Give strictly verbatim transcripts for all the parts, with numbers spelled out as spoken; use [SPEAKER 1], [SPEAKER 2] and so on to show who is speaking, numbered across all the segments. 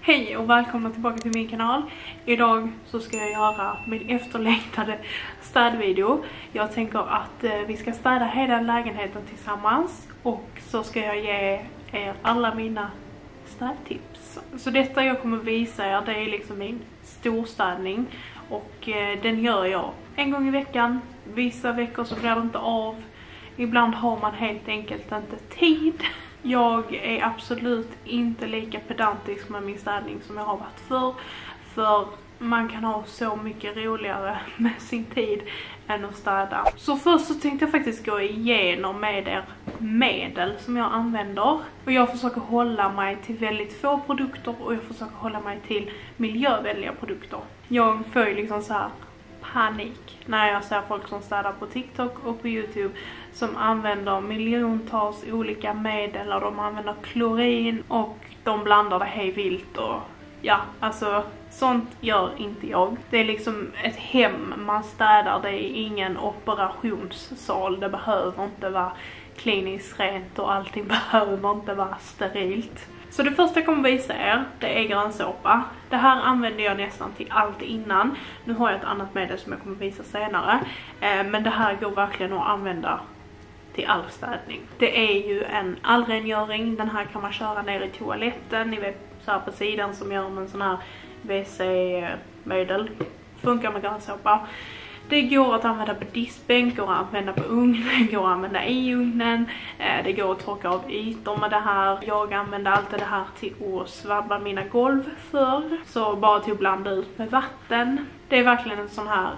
[SPEAKER 1] Hej och välkomna tillbaka till min kanal. Idag så ska jag göra min efterlängtade städvideo. Jag tänker att eh, vi ska städa hela lägenheten tillsammans. Och så ska jag ge er alla mina städtips. Så detta jag kommer visa er, det är liksom min storstädning. Och eh, den gör jag en gång i veckan. Vissa veckor så blir det inte av. Ibland har man helt enkelt inte tid. Jag är absolut inte lika pedantisk med min städning som jag har varit förr. För man kan ha så mycket roligare med sin tid än att städa. Så först så tänkte jag faktiskt gå igenom med er medel som jag använder. Och jag försöker hålla mig till väldigt få produkter och jag försöker hålla mig till miljövänliga produkter. Jag får ju liksom så här panik när jag ser folk som städar på TikTok och på YouTube som använder miljontals olika medel och de använder klorin och de blandar det hej vilt och ja, alltså sånt gör inte jag. Det är liksom ett hem man städar, det är ingen operationssal, det behöver inte vara kliniskt rent och allting behöver inte vara sterilt. Så det första jag kommer visa er, det är grönsåpa. Det här använder jag nästan till allt innan. Nu har jag ett annat medel som jag kommer visa senare. Eh, men det här går verkligen att använda till all städning. Det är ju en allrengöring. Den här kan man köra ner i toaletten. Ni vet så här på sidan som gör med en sån här W C-medel. Funkar med grönsåpa. Det går att använda på diskbänk, går att använda på ugnen, går att använda i ugnen. Det går att torka av ytor med det här. Jag använder alltid det här till att svabba mina golv för. Så bara till att blanda ut med vatten. Det är verkligen en sån här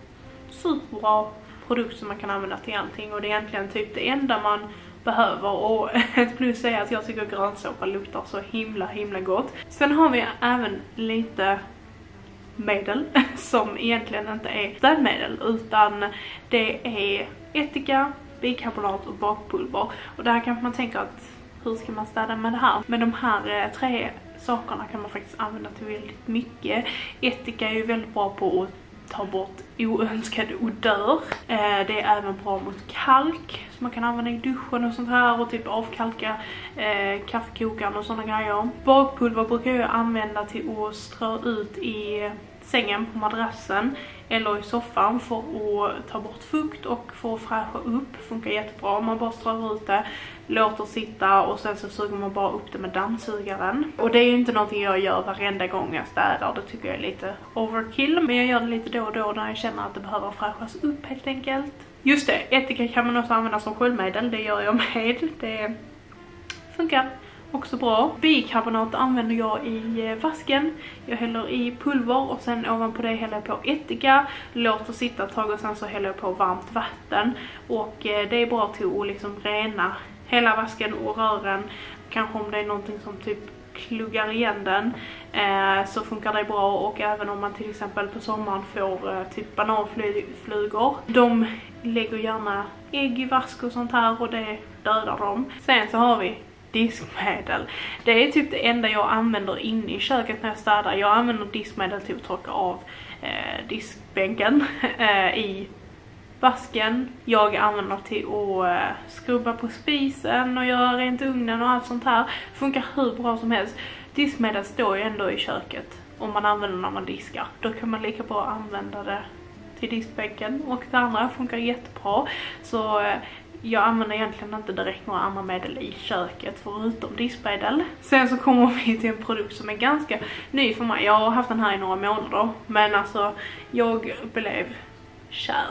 [SPEAKER 1] superbra produkt som man kan använda till allting. Och det är egentligen typ det enda man behöver. Och ett plus är att jag tycker att grönsåpa luktar så himla himla gott. Sen har vi även lite medel som egentligen inte är städmedel utan det är ättika, bikarbonat och bakpulver. Och där kanske man tänker att hur ska man städa med det här? Men de här tre sakerna kan man faktiskt använda till väldigt mycket. Ättika är ju väldigt bra på att ta bort oönskad odör. Eh, det är även bra mot kalk som man kan använda i duschen och sånt här och typ avkalka eh, kaffekokaren och sådana grejer. Bakpulver brukar jag använda till att strö ut i sängen på madrassen eller i soffan för att ta bort fukt och för att fräscha upp. Funkar jättebra. Man bara strör ut det, låter sitta och sen så suger man bara upp det med dammsugaren. Och det är ju inte någonting jag gör varenda gång jag städar. Det tycker jag är lite overkill. Men jag gör det lite då och då när jag känner att det behöver fräschas upp helt enkelt. Just det, ättika kan man också använda som sköljmedel. Det gör jag med. Det funkar också bra. Bikarbonat använder jag i vasken. Jag häller i pulver och sen ovanpå det häller jag på ättika. Låter sitta ett tag och sen så häller jag på varmt vatten. Och det är bra till att liksom rena hela vasken och rören. Kanske om det är någonting som typ kluggar igen den eh, så funkar det bra. Och även om man till exempel på sommaren får eh, typ bananflugor. De lägger gärna ägg i vask och sånt här och det dödar dem. Sen så har vi diskmedel. Det är typ det enda jag använder inne i köket när jag städar. Jag använder diskmedel till att torka av eh, diskbänken eh, i vasken. Jag använder till att eh, skrubba på spisen och göra rent ugnen och allt sånt här. Funkar hur bra som helst. Diskmedel står ju ändå i köket om man använder när man diskar. Då kan man lika bra använda det till diskbänken och det andra funkar jättebra. Så eh, jag använder egentligen inte direkt några andra medel i köket förutom diskmedel. Sen så kommer vi till en produkt som är ganska ny för mig. Jag har haft den här i några månader. Men alltså, jag blev kär.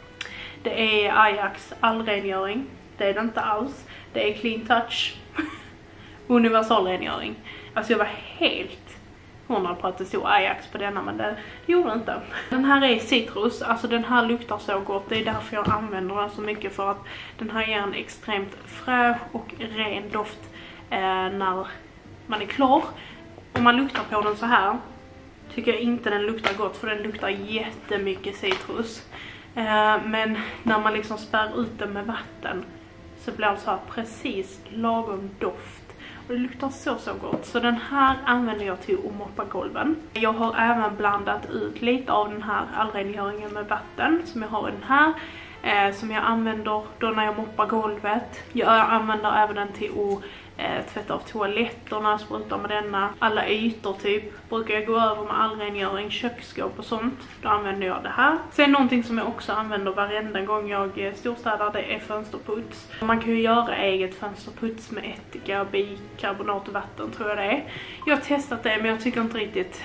[SPEAKER 1] Det är Ajax allrengöring. Det är det inte alls. Det är Clean Touch universalrengöring. Alltså jag var helt hundra på att det stod Ajax på denna, men det, det gjorde inte. Den här är citrus, alltså den här luktar så gott. Det är därför jag använder den så mycket, för att den här ger en extremt fräsch och ren doft eh, när man är klar. Om man luktar på den så här tycker jag inte den luktar gott, för den luktar jättemycket citrus. Eh, men när man liksom spär ut den med vatten så blir det så här precis lagom doft. Och det luktar så så gott. Så den här använder jag till att moppa golven. Jag har även blandat ut lite av den här allrengöringen med vatten som jag har i den här. Eh, som jag använder då när jag moppar golvet. Jag använder även den till att eh, tvätta av toaletterna, spruta med denna. Alla ytor typ brukar jag gå över med allrengöring, köksskåp och sånt. Då använder jag det här. Sen någonting som jag också använder varenda gång jag storstädar, det är fönsterputs. Man kan ju göra eget fönsterputs med ättika, bikarbonat och vatten tror jag det är. Jag har testat det men jag tycker inte riktigt...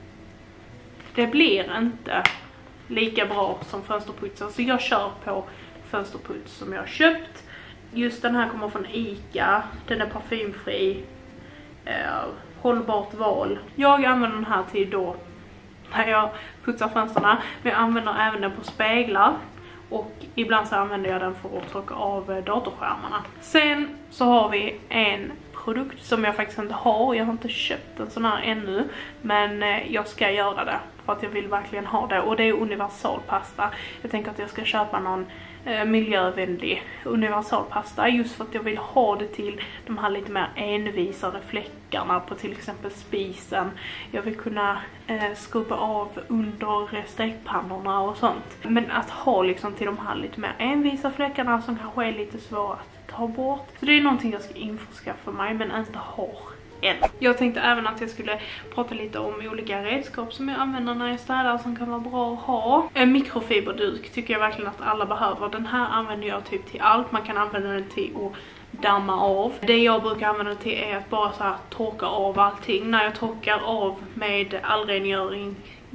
[SPEAKER 1] Det blir inte lika bra som fönsterputsen. Så jag kör på fönsterputs som jag har köpt. Just den här kommer från Ica. Den är parfymfri. Eh, hållbart val. Jag använder den här till då när jag putsar fönsterna. Men jag använder även den på speglar. Och ibland så använder jag den för att torka av datorskärmarna. Sen så har vi en produkt som jag faktiskt inte har. Jag har inte köpt en sån här ännu. Men jag ska göra det. För att jag vill verkligen ha det. Och det är universalpasta. Jag tänker att jag ska köpa någon eh, miljövänlig universalpasta. Just för att jag vill ha det till de här lite mer envisare fläckarna på till exempel spisen. Jag vill kunna eh, skruva av under stekpannorna och sånt. Men att ha liksom till de här lite mer envisa fläckarna som kanske är lite svåra att ta bort. Så det är någonting jag ska införskaffa mig men inte har än. Jag tänkte även att jag skulle prata lite om olika redskap som jag använder när jag städar som kan vara bra att ha. En mikrofiberduk tycker jag verkligen att alla behöver. Den här använder jag typ till allt. Man kan använda den till att damma av. Det jag brukar använda den till är att bara så här torka av allting. När jag torkar av med allrengöring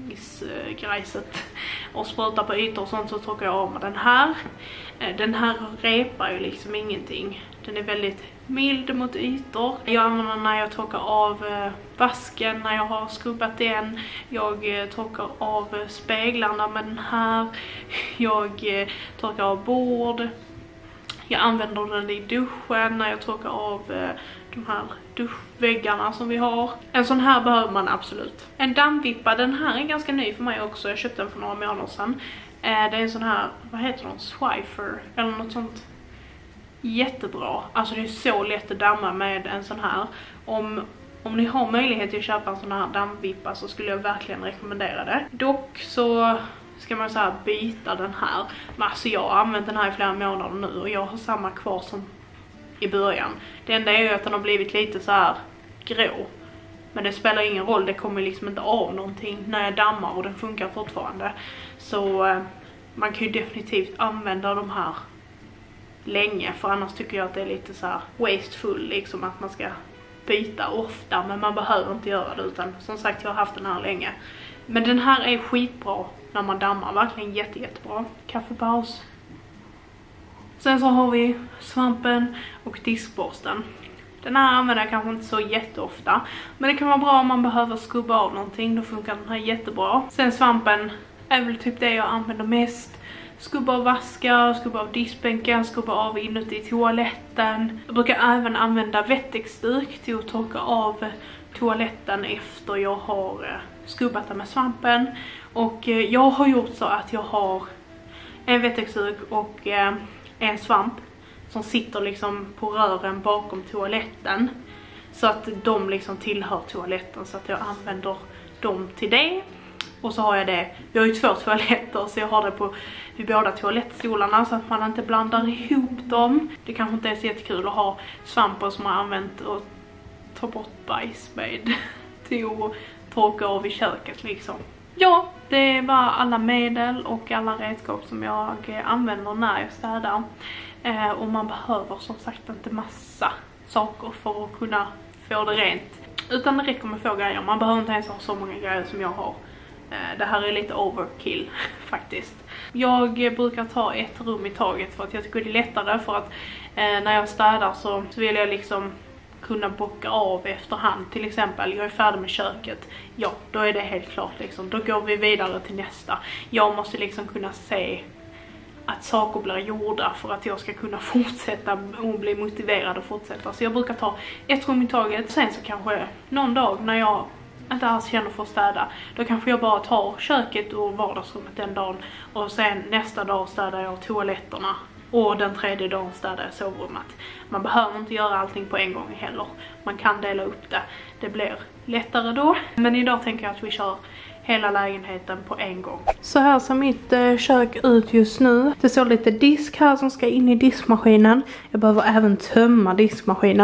[SPEAKER 1] grejset och spruta på ytor och sånt så torkar jag av med den här. Den här repar ju liksom ingenting. Den är väldigt mild mot ytor. Jag använder den när jag torkar av vasken, när jag har skrubbat den. Jag torkar av speglarna med den här. Jag torkar av bord. Jag använder den i duschen när jag torkar av de här duschväggarna som vi har. En sån här behöver man absolut. En dammvippa, den här är ganska ny för mig också. Jag köpte den för några månader sedan. Det är en sån här, vad heter den? Swiffer eller något sånt. Jättebra. Alltså det är så lätt att damma med en sån här. Om, om ni har möjlighet att köpa en sån här dammvippa så skulle jag verkligen rekommendera det. Dock så ska man så här byta den här. Men alltså jag har använt den här i flera månader nu och jag har samma kvar som i början. Det enda är ju att den har blivit lite så här grå. Men det spelar ingen roll, det kommer liksom inte av någonting när jag dammar och den funkar fortfarande. Så eh, man kan ju definitivt använda de här länge. För annars tycker jag att det är lite så här wasteful liksom att man ska byta ofta. Men man behöver inte göra det utan som sagt jag har haft den här länge. Men den här är skitbra när man dammar, verkligen jätte, jättebra. Kaffepaus. Sen så har vi svampen och diskborsten. Den här använder jag kanske inte så jätteofta. Men det kan vara bra om man behöver skubba av någonting. Då funkar den här jättebra. Sen svampen är väl typ det jag använder mest. Skubba av vaskar, skubba av diskbänken, skubba av inuti toaletten. Jag brukar även använda Wettex-duk till att torka av toaletten efter jag har skubbat den med svampen. Och jag har gjort så att jag har en Wettex-duk och en svamp som sitter liksom på rören bakom toaletten. Så att de liksom tillhör toaletten så att jag använder dem till det. Och så har jag det, vi har ju två toaletter så jag har det på vid båda toalettstolarna så att man inte blandar ihop dem. Det kanske inte är så jättekul att ha svampar som man har använt och ta bort bajs med till att torka av i köket liksom. Ja, det var alla medel och alla redskap som jag använder när jag städar. Eh, och man behöver som sagt inte massa saker för att kunna få det rent. Utan det räcker med få grejer. Man behöver inte ens ha så många grejer som jag har. Eh, det här är lite overkill faktiskt. Jag brukar ta ett rum i taget för att jag tycker det är lättare. För att eh, när jag städar så, så vill jag liksom kunna bocka av efterhand. Till exempel, jag är färdig med köket. Ja, då är det helt klart liksom. Då går vi vidare till nästa. Jag måste liksom kunna se att saker blir gjorda för att jag ska kunna fortsätta och bli motiverad att fortsätta. Så jag brukar ta ett rum i taget. Sen så kanske någon dag när jag inte alls känner för att städa, då kanske jag bara tar köket och vardagsrummet den dagen. Och sen nästa dag städar jag toaletterna. Och den tredje dagen städar jag sovrummet. Man behöver inte göra allting på en gång heller. Man kan dela upp det. Det blir lättare då. Men idag tänker jag att vi kör hela lägenheten på en gång. Så här ser mitt eh, kök ut just nu. Det står lite disk här som ska in i diskmaskinen. Jag behöver även tömma diskmaskinen.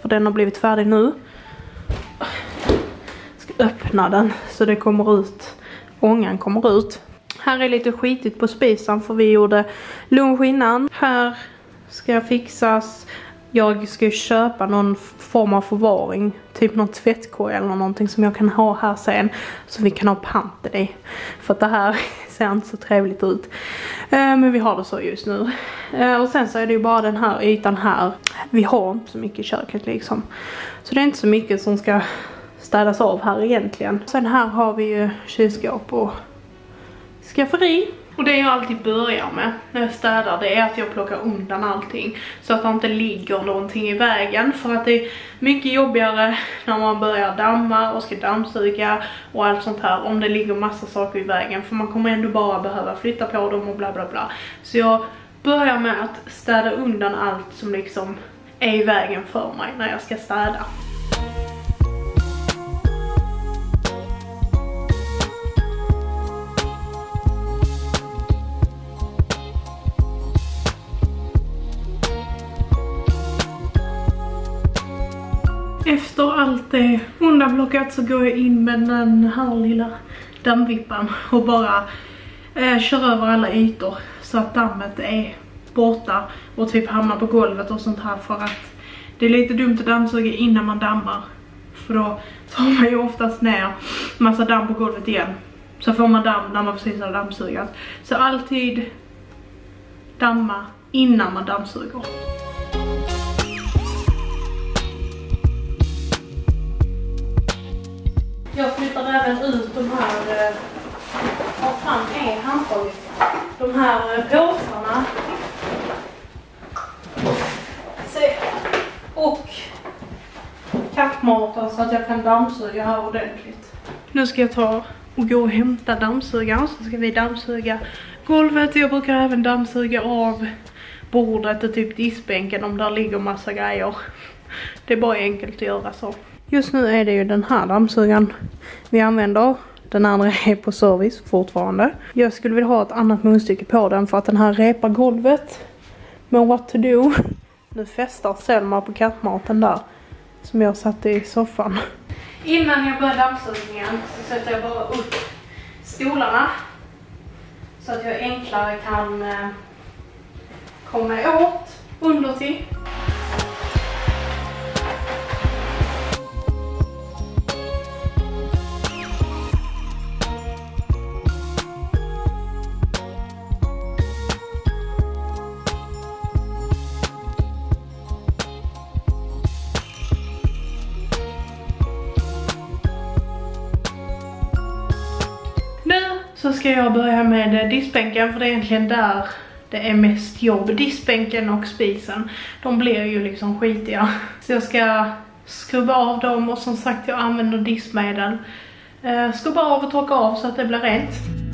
[SPEAKER 1] för den har blivit färdig nu. Jag ska öppna den så det kommer ut, ångan kommer ut. Här är lite skitigt på spisen för vi gjorde lunch innan. Här ska fixas. Jag ska köpa någon form av förvaring. Typ någon tvättkorg eller någonting som jag kan ha här sen. Så vi kan ha panten i. För att det här ser inte så trevligt ut. Men vi har det så just nu. Och sen så är det ju bara den här ytan här. Vi har inte så mycket i köket liksom. Så det är inte så mycket som ska städas av här egentligen. Sen här har vi ju kylskåp och skafferi. Och det jag alltid börjar med när jag städar, det är att jag plockar undan allting. Så att det inte ligger någonting i vägen. För att det är mycket jobbigare när man börjar damma och ska dammsuga och allt sånt här. Om det ligger massa saker i vägen. För man kommer ändå bara behöva flytta på dem och bla bla bla. Så jag börjar med att städa undan allt som liksom är i vägen för mig när jag ska städa. Efter allt det undanplockat så går jag in med den här lilla dammvippan och bara eh, kör över alla ytor så att dammet är borta och typ hamnar på golvet och sånt här, för att det är lite dumt att dammsuga innan man dammar, för då tar man ju oftast ner massa damm på golvet igen, så får man damm när man precis har dammsugat. Så alltid damma innan man dammsuger. Jag flyttar även ut de här, eh, vad fan är handtaget? De här eh, påsarna. Se. Och kattmaten så att jag kan dammsuga här ordentligt. Nu ska jag ta och gå och hämta dammsugaren, så ska vi dammsuga golvet. Jag brukar även dammsuga av bordet och typ diskbänken om där ligger massa grejer. Det är bara enkelt att göra så. Just nu är det ju den här dammsugaren vi använder. Den andra är på service fortfarande. Jag skulle vilja ha ett annat munstycke på den för att den här repar golvet. Men what to do? Nu fästar Selma på kattmaten där som jag satte i soffan. Innan jag börjar dammsugningen så sätter jag bara upp stolarna så att jag enklare kan eh, komma åt under till. Så ska jag börja med diskbänken, för det är egentligen där det är mest jobb. Diskbänken och spisen, de blir ju liksom skitiga. Så jag ska skrubba av dem och som sagt jag använder diskmedel. Eh, skrubba av och torka av så att det blir rent.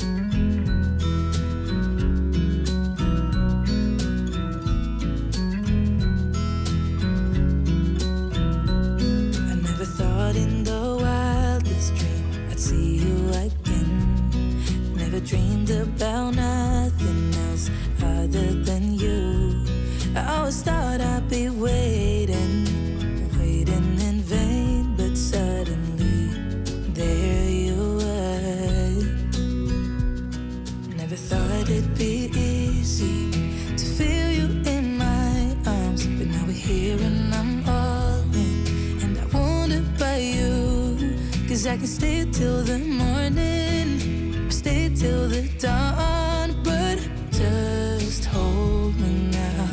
[SPEAKER 2] Dreamed about nothing else other than you. I always thought I'd be waiting, waiting in vain, but suddenly there you were. Never thought it'd be easy to feel you in my arms, but now we're here and I'm all in, and I wonder about you, 'cause I can stay till the morning, stay till the dawn, but just hold me now.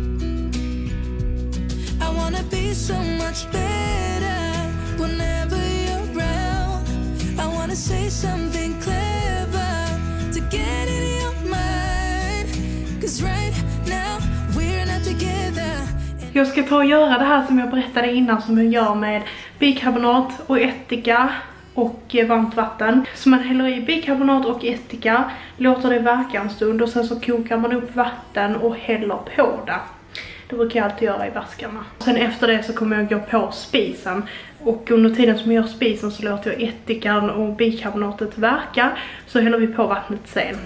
[SPEAKER 2] I wanna be so much better whenever you're around. I wanna say something clever to get in your mind, 'cause right now we're not together.
[SPEAKER 1] Jag ska ta och göra det här som jag berättade innan, som jag gör med bikarbonat och ättika och varmt vatten. Så man häller i bikarbonat och ättika, låter det verka en stund och sen så kokar man upp vatten och häller på det. Det brukar jag alltid göra i vaskarna. Sen efter det så kommer jag gå på spisen, och under tiden som jag gör spisen så låter jag ättikan och bikarbonatet verka, så häller vi på vattnet sen.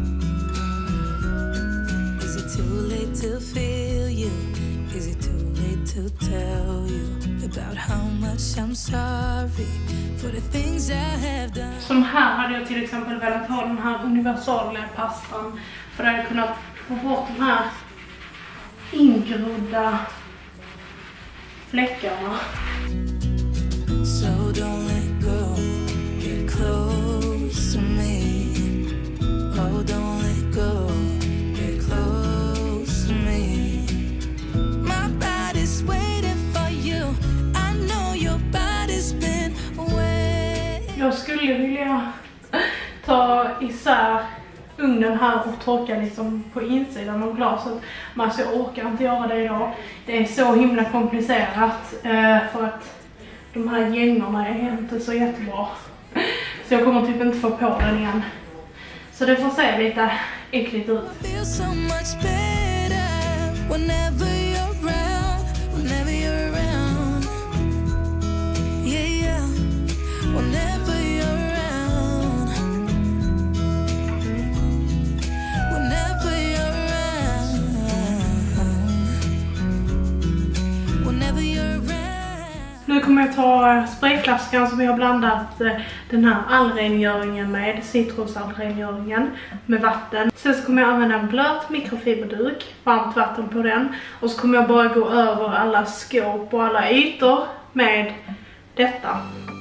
[SPEAKER 2] Is it too late to feel you? Is it too late to tell you about how much I'm sorry for the things I have done.
[SPEAKER 1] Som här hade jag till exempel velat ha den här universala pastan. För att jag kunnat få bort de här ingrodda fläckarna.
[SPEAKER 2] So don't let go, get close to me. Oh, don't let go, get close to me. My body's waiting for you. I know your body's been waiting.
[SPEAKER 1] Jag skulle vilja ta isär ugnen här och torka liksom på insidan av glaset. Men alltså jag orkar inte göra det idag. Det är så himla komplicerat eh, för att de här gängorna är inte så jättebra. Så jag kommer typ inte få på den igen. Så det får se lite äckligt ut. Nu kommer jag ta sprayflaskan som jag har blandat den här allrengöringen med, citrusallrengöringen med vatten. Sen så kommer jag använda en blöt mikrofiberduk, varmt vatten på den. Och så kommer jag bara gå över alla skåp och alla ytor med detta.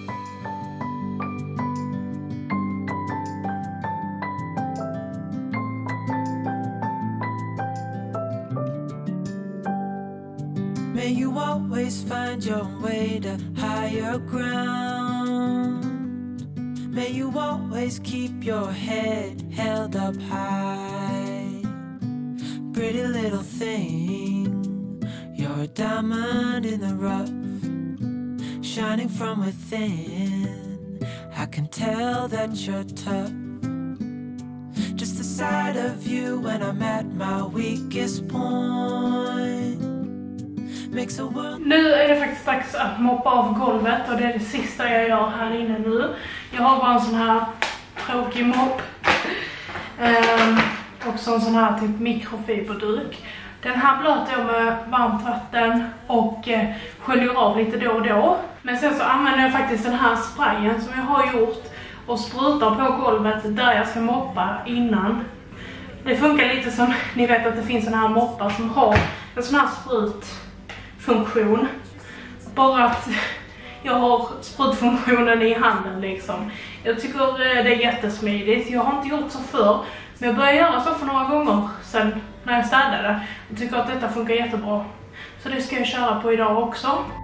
[SPEAKER 2] May you always find your way to higher ground. May you always keep your head held up high. Pretty little thing, you're a diamond in the rough, shining from within. I can tell that you're tough. Just the sight of you when I'm at my weakest point.
[SPEAKER 1] Nu är det faktiskt dags att moppa av golvet och det är det sista jag gör här inne nu. Jag har bara en sån här tråkig mopp. Um, och så en sån här typ mikrofiberduk. Den här blöter jag med varmt vatten och eh, sköljer av lite då och då. Men sen så använder jag faktiskt den här sprayen som jag har gjort och sprutar på golvet där jag ska moppa innan. Det funkar lite som, ni vet att det finns såna här moppar som har en sån här sprut funktion. Bara att jag har sprutfunktionen i handen liksom. Jag tycker det är jättesmidigt. Jag har inte gjort så förr, men jag började göra så för några gånger sen när jag städade. Jag tycker att detta funkar jättebra. Så det ska jag köra på idag också.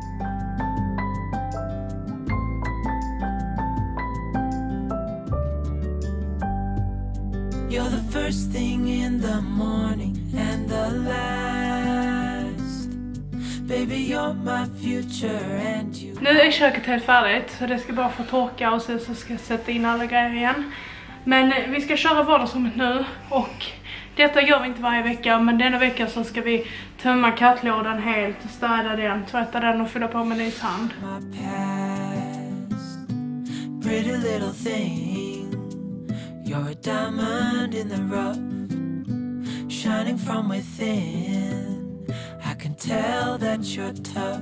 [SPEAKER 2] You're the first thing in the morning and the last. Baby, you're my future and you.
[SPEAKER 1] Nu är köket helt färdigt så det ska bara få torka och sen så ska jag sätta in alla grejer igen. Men vi ska köra vardagsrummet nu och detta gör vi inte varje vecka, men denna vecka så ska vi tömma kattlådan helt, städa den, tvätta den och fylla på med ny sand.
[SPEAKER 2] Pretty little thing, you're a diamond in the rough, shining from within. I can tell that you're tough.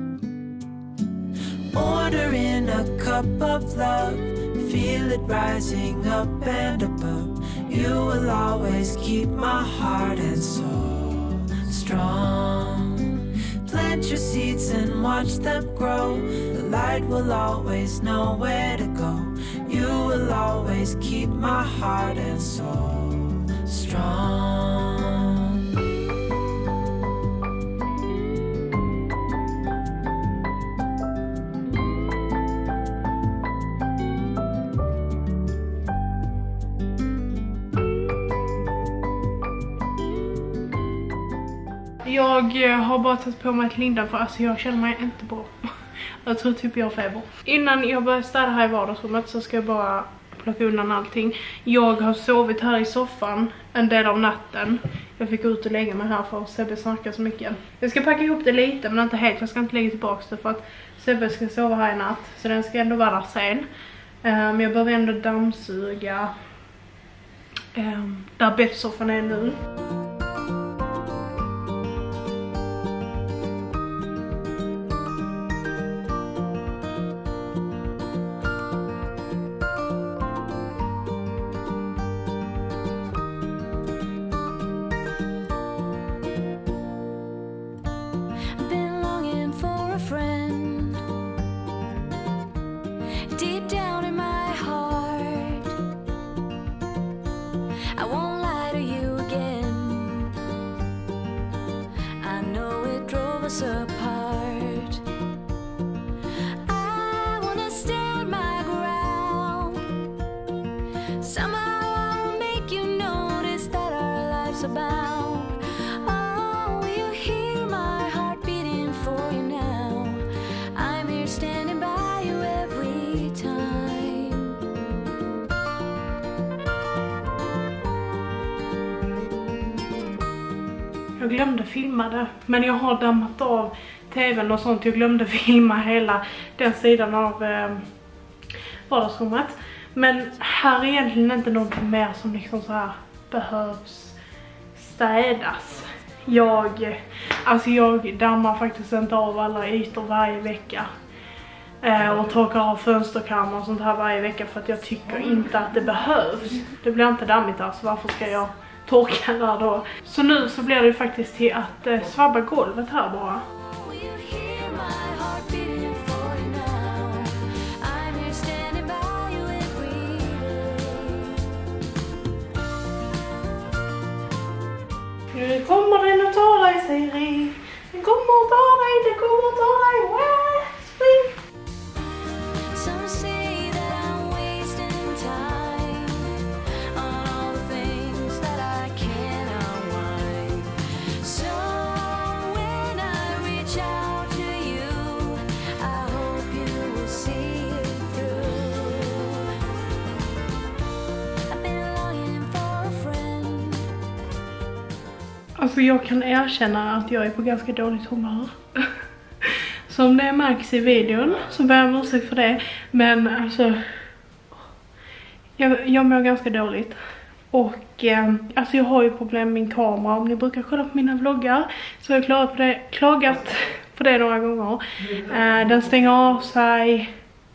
[SPEAKER 2] Order in a cup of love, feel it rising up and above. You will always keep my heart and soul strong. Plant your seeds and watch them grow. The light will always know where to go. You will always keep my heart and soul strong.
[SPEAKER 1] Jag har bara tagit på mig ett linda för alltså jag känner mig inte bra. Jag tror typ jag har feber. Innan jag börjar städa här i vardagsrummet så ska jag bara plocka undan allting. Jag har sovit här i soffan en del av natten. Jag fick ut och lägga mig här för att Sebbe snackar så mycket. Jag ska packa ihop det lite men inte helt. Jag ska inte lägga tillbaka det för att Sebbe ska sova här i natt. Så den ska ändå vara där sen. Men jag behöver ändå dammsuga där bäddsoffan är nu.
[SPEAKER 2] deep down in my heart. I won't lie to you again. I know it drove us apart. I wanna stand my ground. Somehow I'll make you notice that our lives are bound. Oh, will you hear my heart beating for you now? I'm here standing by you every time.
[SPEAKER 1] Jag glömde filma det, men jag har dammat av tvn och sånt. Jag glömde filma hela den sidan av eh, vardagsrummet. Men här är egentligen inte någonting mer som liksom så här behövs städas. Jag, alltså jag dammar faktiskt inte av alla ytor varje vecka. Eh, och torkar av fönsterkarmar och sånt här varje vecka för att jag tycker inte att det behövs. Det blir inte dammigt alltså, varför ska jag torka där då? Så nu så blir det faktiskt till att eh, svabba golvet här bara. Nu kommer den att ta dig, Siri. Den kommer att ta dig, den kommer att ta dig. Wow, spring!
[SPEAKER 2] Some say that I'm wasting time on all the things that I can't unwind. So when I reach out to you, I hope you will see it through. I've been longing for a friend.
[SPEAKER 1] Alltså jag kan erkänna att jag är på ganska dåligt humör. Som det märks i videon så ber jag om ursäkt för det. Men alltså jag, jag mår ganska dåligt. Och eh, alltså jag har ju problem med min kamera. Om ni brukar kolla på mina vloggar så har jag klagat på det, klagat på det några gånger. Eh, den stänger av sig.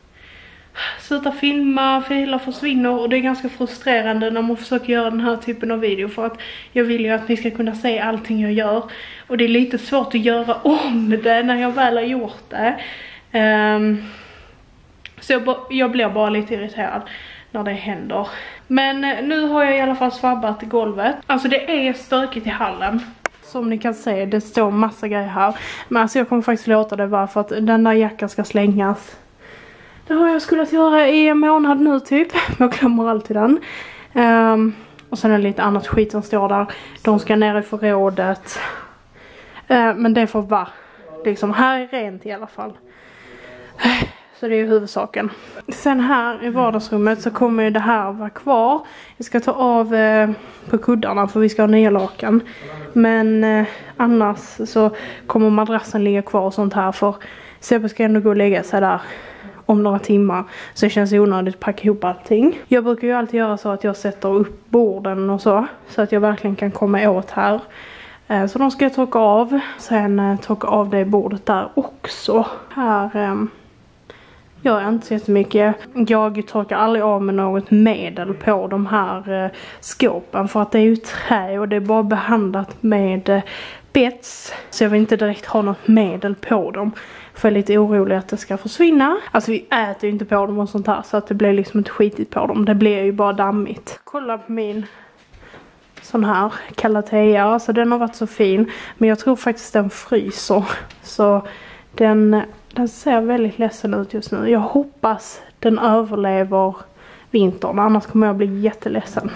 [SPEAKER 1] Sluta filma, filer försvinner och det är ganska frustrerande när man försöker göra den här typen av video för att jag vill ju att ni ska kunna se allting jag gör och det är lite svårt att göra om det när jag väl har gjort det. Um, så jag, jag blir bara lite irriterad när det händer. Men nu har jag i alla fall svabbat golvet. Alltså det är stökigt i hallen. Som ni kan se, det står massa grejer här. Men alltså jag kommer faktiskt låta det vara för att den där jackan ska slängas. Det har jag skulle göra i en månad nu typ. Jag glömmer alltid den. Um, och sen är det lite annat skit som står där. De ska ner i förrådet. Uh, men det får vara. Liksom, här är rent i alla fall. Så det är ju huvudsaken. Sen här i vardagsrummet så kommer ju det här vara kvar. Jag ska ta av eh, på kuddarna för vi ska ha nya lakan. Men eh, annars så kommer madrassen ligga kvar och sånt här. För Sebbe ska ändå gå och lägga sig där om några timmar. Så det känns onödigt att packa ihop allting. Jag brukar ju alltid göra så att jag sätter upp borden och så. Så att jag verkligen kan komma åt här. Eh, så de ska jag torka av. Sen eh, torka av det bordet där också. Här eh, gör jag inte så jättemycket. Jag torkar aldrig av med något medel på de här eh, skåpen. För att det är ju trä och det är bara behandlat med eh, bets. Så jag vill inte direkt ha något medel på dem. För jag är lite orolig att det ska försvinna. Alltså vi äter ju inte på dem och sånt här. Så att det blir liksom inte skitigt på dem. Det blir ju bara dammigt. Kolla på min sån här Calathea. Alltså den har varit så fin. Men jag tror faktiskt den fryser. Så den, den ser väldigt ledsen ut just nu. Jag hoppas den överlever vintern. Annars kommer jag bli jätteledsen.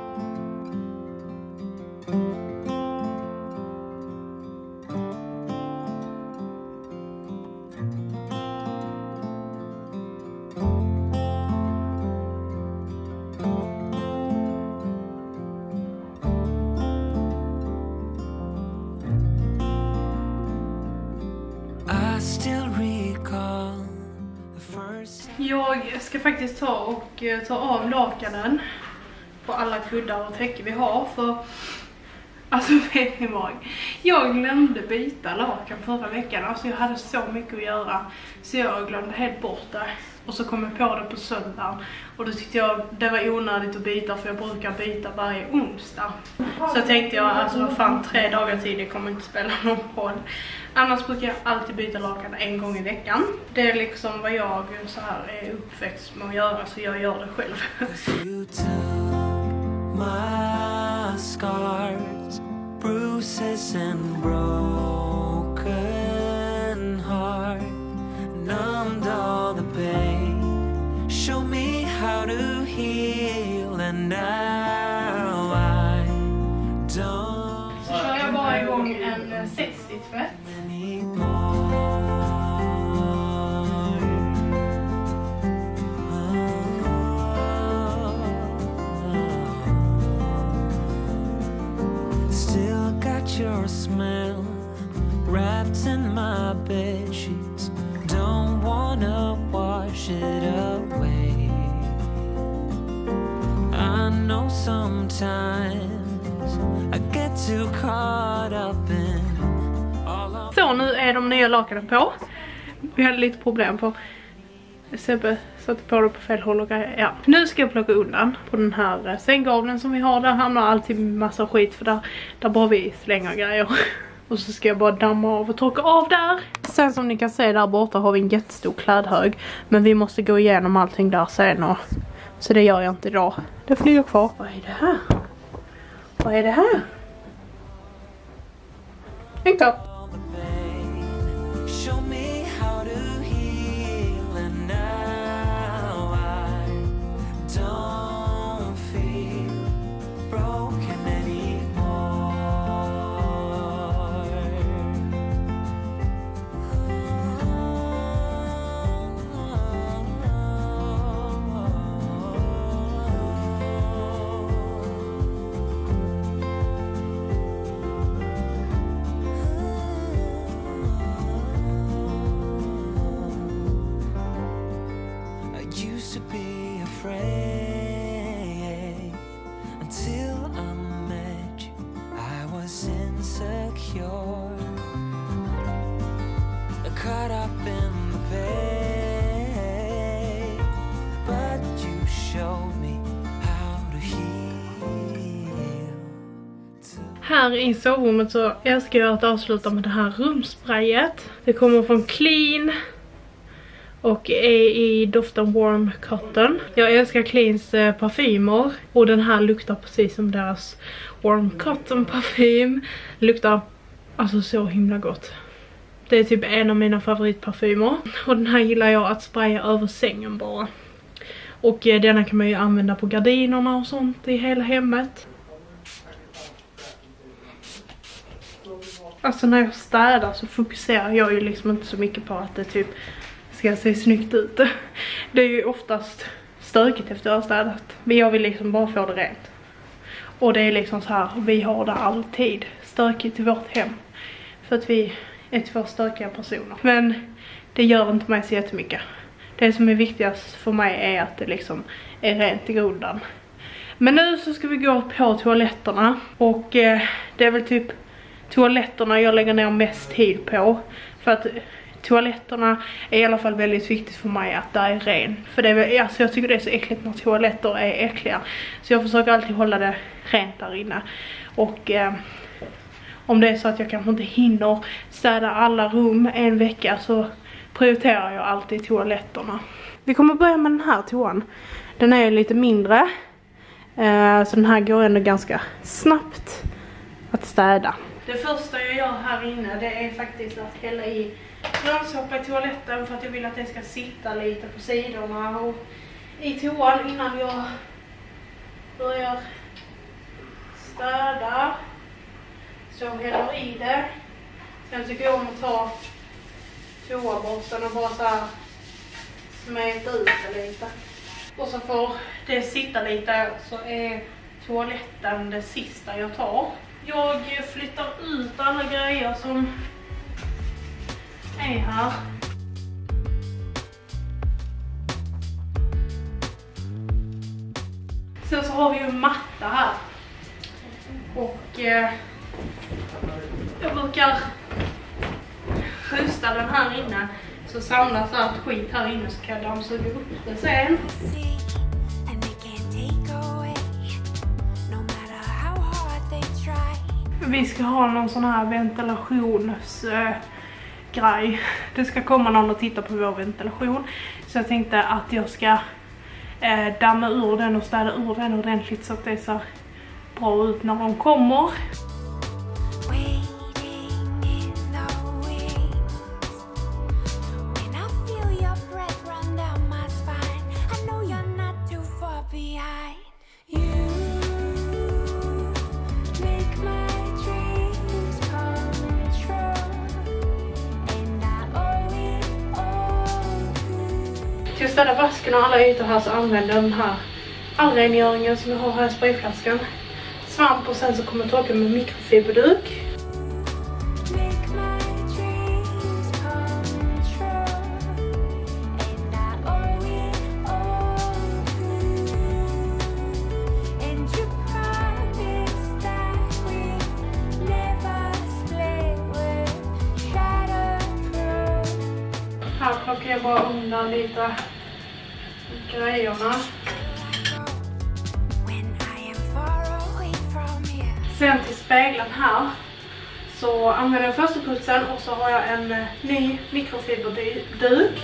[SPEAKER 1] Jag ska faktiskt ta och ta av lakanen på alla kuddar och täcker vi har. För Alltså vet ni vad? Jag glömde byta lakan förra veckan. Alltså jag hade så mycket att göra. Så jag glömde helt bort det. Och så kom jag på det på söndagen. Och då tyckte jag det var onödigt att byta, för jag brukar byta varje onsdag. Så tänkte jag, alltså vad fan, tre dagar tid, det kommer inte spela någon roll. Annars brukar jag alltid byta lakan en gång i veckan. Det är liksom vad jag så här är uppväxt med att göra, så jag gör det själv.
[SPEAKER 2] My scars, bruises and broken heart, numbed all the pain, show me how to heal, and now I don't.
[SPEAKER 1] Så kör jag bara igång en sextio tvätt.
[SPEAKER 2] Your smell wrapped in my bed sheets, don't wanna wash it away. I know sometimes I get too caught up in all of.
[SPEAKER 1] Så nu är de nya lakanen på. Vi hade lite problem på Sebbe satte på det på fel håll och grejer. Ja. Nu ska jag plocka undan på den här sänggavlen som vi har. Där hamnar alltid massa skit, för där, där bara vi slänger grejer. Och så ska jag bara damma av och torka av där. Sen som ni kan se där borta har vi en jättestor klädhög. Men vi måste gå igenom allting där sen. Och, så det gör jag inte idag. Det flyger kvar. Vad är det här? Vad är det här? En katt.
[SPEAKER 2] Caught up in the pain, but you showed me how to heal.
[SPEAKER 1] Här i sovrummet så älskar jag att avsluta med det här rumsprayet. Det kommer från Clean och är i doften Warm Cotton. Jag älskar Cleans eh, parfymer, och den här luktar precis som deras Warm Cotton parfym. Luktar alltså så himla gott. Det är typ en av mina favoritparfymer. Och den här gillar jag att spraya över sängen bara. Och eh, denna kan man ju använda på gardinerna och sånt i hela hemmet. Alltså när jag städar så fokuserar jag ju liksom inte så mycket på att det typ ska se snyggt ut. Det är ju oftast stökigt efter att jag har städat. Men jag vill liksom bara få det rent. Och det är liksom så här, vi har det alltid stökigt i vårt hem. För att vi är två stökiga personer. Men det gör inte mig så jättemycket. Det som är viktigast för mig är att det liksom är rent i grunden. Men nu så ska vi gå på toaletterna. Och eh, det är väl typ toaletterna jag lägger ner mest tid på. För att toaletterna är i alla fall väldigt viktigt för mig att det är ren. För det är, alltså jag tycker det är så äckligt när toaletter är äckliga. Så jag försöker alltid hålla det rent där inne. Och eh, om det är så att jag kanske inte hinner städa alla rum en vecka, så prioriterar jag alltid toaletterna. Vi kommer börja med den här toan. Den är lite mindre. Eh, så den här går ändå ganska snabbt att städa. Det första jag gör här inne, det är faktiskt att hälla i grönsåpa i toaletten, för att jag vill att det ska sitta lite på sidorna och i toan innan jag börjar städa. Så jag häller i det. Sen tycker jag om att ta toaborsten och bara så här smeta ut det lite. Och så får det sitta lite, så är toaletten det sista jag tar. Jag flyttar ut alla grejer som är här. Sen så har vi ju en matta här. Och eh, Jag brukar skjuta den här inne så samlas allt skit här inne så kan jag dammsuga upp det sen. Vi ska ha någon sån här ventilationsgrej. Uh, det ska komma någon och titta på vår ventilation. Så jag tänkte att jag ska uh, damma ur den och städa ur den ordentligt så att det ser bra ut när de kommer. Till att städa vasken och alla ytor här så använder jag den här allrengöringen som jag har här i sprayflaskan. Svamp och sen så kommer jag torka med mikrofiberduk. Här plockar jag bara undan lite grejerna. Sen till spegeln här så använder jag första putsen och så har jag en ny mikrofiberduk.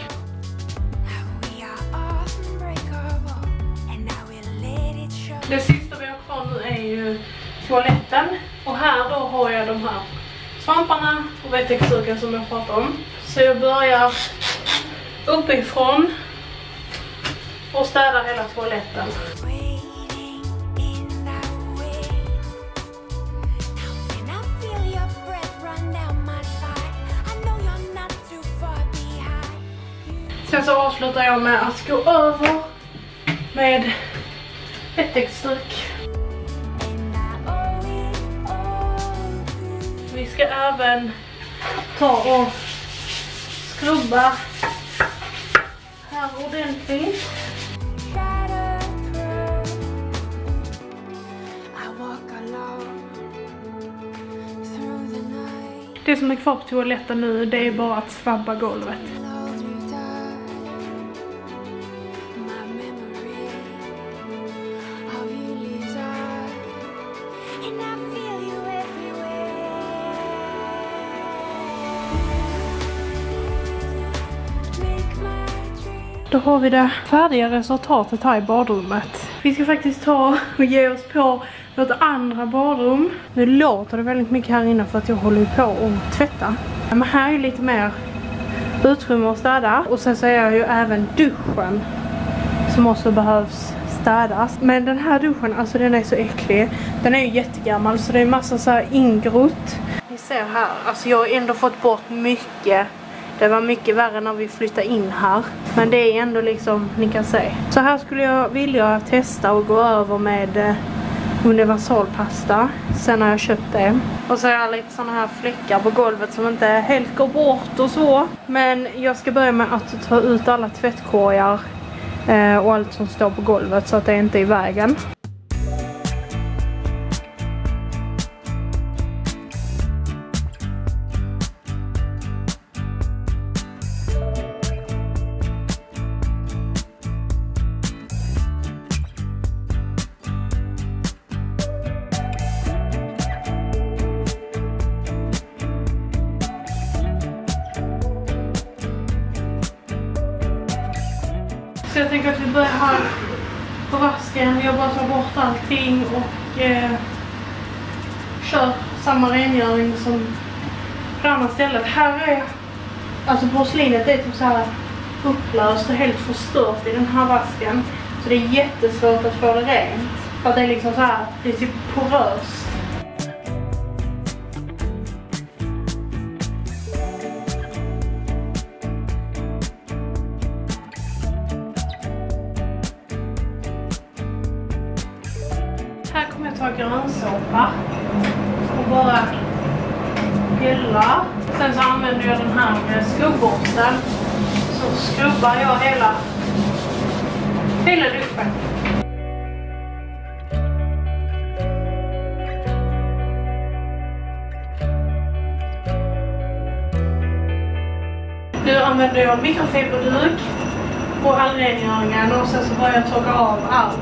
[SPEAKER 1] Det sista vi har kvar nu är ju toaletten och här då har jag de här svamparna och vettexturkan som jag pratade om. Så jag börjar uppifrån och städar hela toaletten. Sen så avslutar jag med att gå över med vettextryck. Vi ska även ta och skrubba här ordentligt. Det som är kvar på toaletten nu, det är bara att svabba golvet. Då har vi det färdiga resultatet här i badrummet. Vi ska faktiskt ta och ge oss på något andra badrum. Nu låter det väldigt mycket här inne för att jag håller på att tvätta. Men här är lite mer utrymme att städa. Och sen så är jag ju även duschen som också behövs städas. Men den här duschen, alltså den är så äcklig. Den är ju jättegammal så det är massa så här ingrott. Ni ser här, alltså jag har ändå fått bort mycket. Det var mycket värre när vi flyttade in här. Men det är ändå liksom, ni kan se. Så här skulle jag vilja testa och gå över med eh, universalpasta. Sen har jag köpt det. Och så har jag lite sådana här fläckar på golvet som inte helt går bort och så. Men jag ska börja med att ta ut alla tvättkorgar eh, och allt som står på golvet så att det inte är i vägen. Så jag tänker att vi börjar här på vasken. Jag bara tar bort allting och eh, kör samma rengöring som på det andra stället. Här är, alltså porslinet är typ så här upplöst och helt förstört i den här vasken. Så det är jättesvårt att få det rent. För att det är liksom så här, det är typ poröst. Här kommer jag ta grönsåpa och bara hälla. Sen så använder jag den här skrubbborsten. Så skrubbar jag hela, hela duschen. använder jag mikrofiberduk och allrengöringen och sen så börjar jag torka av allt.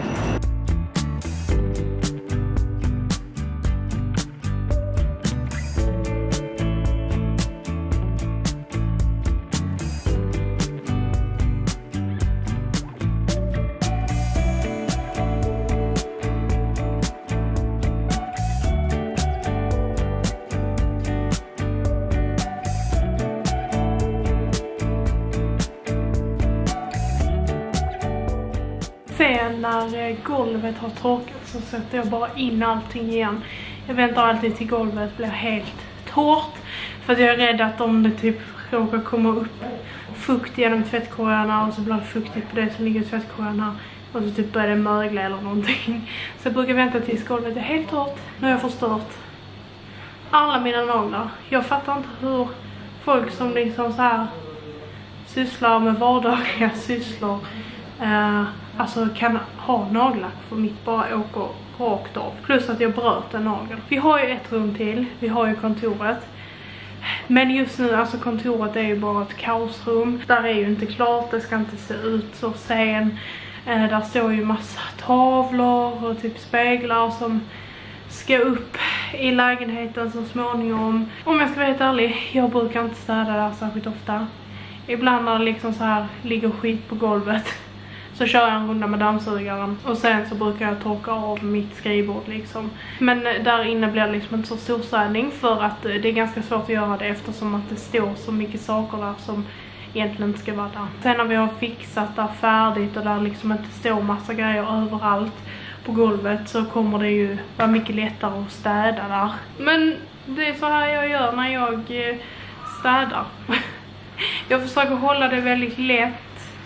[SPEAKER 1] Sen när golvet har torkat så sätter jag bara in allting igen. Jag väntar alltid till golvet blir helt torrt. För att jag är rädd att om det typ råkar komma upp fukt genom tvättkorgarna och så blir det fuktigt på det som ligger i tvättkorgarna. Och så typ börjar det mögla eller någonting. Så jag brukar vänta tills golvet är helt torrt. Nu har jag förstört alla mina naglar. Jag fattar inte hur folk som liksom så här sysslar med vardagliga sysslor Uh, alltså kan ha nagellack för mitt bara åker rakt av. Plus att jag bröt en nagel. Vi har ju ett rum till. Vi har ju kontoret. Men just nu, alltså kontoret är ju bara ett kaosrum. Där är ju inte klart. Det ska inte se ut så sen. Uh, där står ju massa tavlor och typ speglar som ska upp i lägenheten så småningom. Om jag ska vara helt ärlig, jag brukar inte städa där särskilt ofta. Ibland när det liksom så här ligger skit på golvet så kör jag en runda med dammsugaren. Och sen så brukar jag torka av mitt skrivbord liksom. Men där inne blir det liksom inte så stor städning. För att det är ganska svårt att göra det eftersom att det står så mycket saker där som egentligen inte ska vara där. Sen när vi har fixat där färdigt och där liksom inte står massa grejer överallt på golvet så kommer det ju vara mycket lättare att städa där. Men det är så här jag gör när jag städar. Jag försöker hålla det väldigt lätt.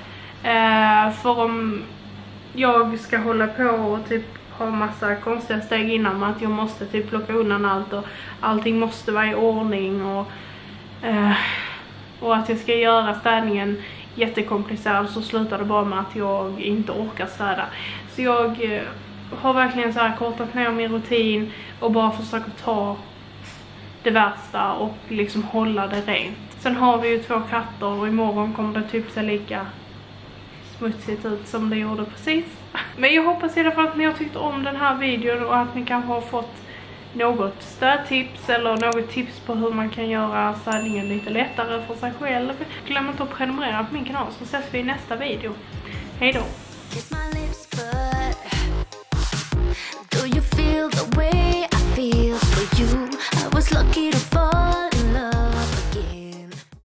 [SPEAKER 1] Eh, för om jag ska hålla på och typ ha massa konstiga steg innan att jag måste typ plocka undan allt och allting måste vara i ordning och, eh, och att jag ska göra städningen jättekomplicerad så slutar det bara med att jag inte orkar städa. Så jag eh, har verkligen så här kortat ner min rutin och bara försöker ta det värsta och liksom hålla det rent. Sen har vi ju två katter och imorgon kommer det typ se lika smutsigt ut som det gjorde precis. Men jag hoppas i alla fall att ni har tyckt om den här videon och att ni kanske har fått något stödtips eller något tips på hur man kan göra städningen lite lättare för sig själv. Glöm inte att prenumerera på min kanal så ses vi i nästa video. Hej då!